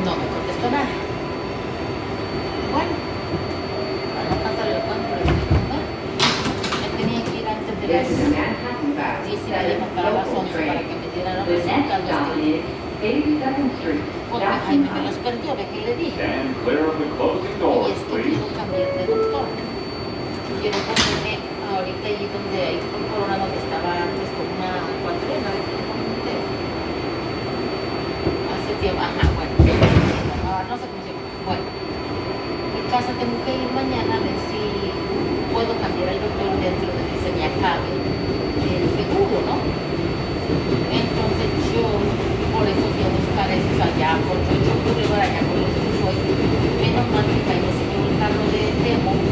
no me contestó nada. Bueno, para no cansar el cuento, le dije, me tenía que ir antes de las 10 y media para las 11 para que me dieran los resultados porque Jaime me los perdió, ve que le dije. Y es que quiero cambiar de doctor. Quiero ponerme ahorita allí donde hay por Corona, donde estaba antes con una cuatrena, ve que le comenté. Hace tiempo, ajá, bueno, no sé cómo se llama. Bueno, en casa tengo que ir mañana a ver si puedo cambiar al doctor dentro de que se me acabe el seguro, ¿no? Entonces yo por eso fui a buscar esos allá por 8 de octubre, para allá con los que soy. Menos mal que Jaime se llevó el carro de Temo.